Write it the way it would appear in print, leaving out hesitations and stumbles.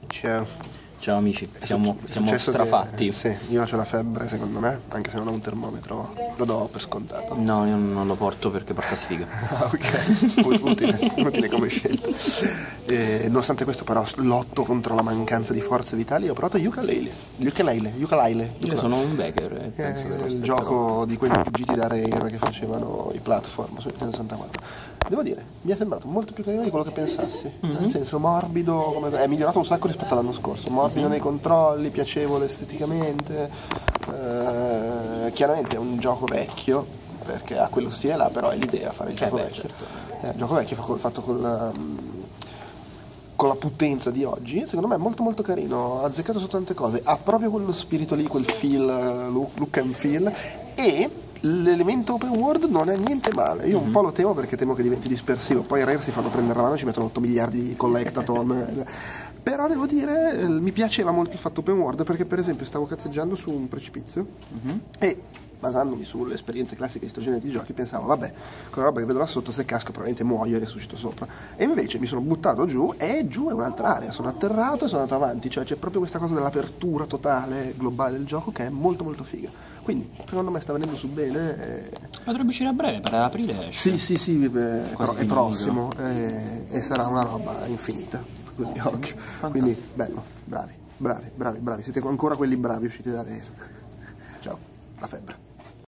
Ciao. Ciao amici, siamo strafatti. Sì, io ho la febbre secondo me, anche se non ho un termometro, lo do per scontato. No, io non lo porto perché porta sfiga. Ah, ok, utile come scelta. Nonostante questo però lotto contro la mancanza di forze vitali, ho provato Yooka-Laylee. Io sono un baker e penso che lo Il aspetterò. gioco di quelli fuggiti da Rare che facevano i platform su Nintendo 64. Devo dire, mi è sembrato molto più carino di quello che pensassi. Nel senso morbido, è migliorato un sacco rispetto all'anno scorso. Morbido nei controlli, piacevole esteticamente. Chiaramente è un gioco vecchio, perché ha quello stile là, però è l'idea fare il gioco vecchio. Certo. È un gioco vecchio fatto con la potenza di oggi, secondo me è molto molto carino, azzeccato su tante cose, ha proprio quello spirito lì, quel feel, look and feel, e l'elemento open world non è niente male. Io un po' lo temo perché temo che diventi dispersivo, poi Rare si fanno prendere la mano e ci mettono 8 miliardi di collectathon. Però devo dire, mi piaceva molto il fatto open world, perché per esempio stavo cazzeggiando su un precipizio e basandomi sulle esperienze classiche di sto genere di giochi pensavo vabbè, quella roba che vedo là sotto, se casco probabilmente muoio e resuscito sopra, e invece mi sono buttato giù e giù è un'altra area, sono atterrato e sono andato avanti, cioè c'è proprio questa cosa dell'apertura totale globale del gioco che è molto molto figa, quindi secondo me sta venendo su bene. Potrebbe uscire a breve, per aprile esce. Sì, però è prossimo e sarà una roba infinita, quindi occhio. Quindi bello, bravi, siete ancora quelli bravi usciti da Rare. Ciao, la febbre.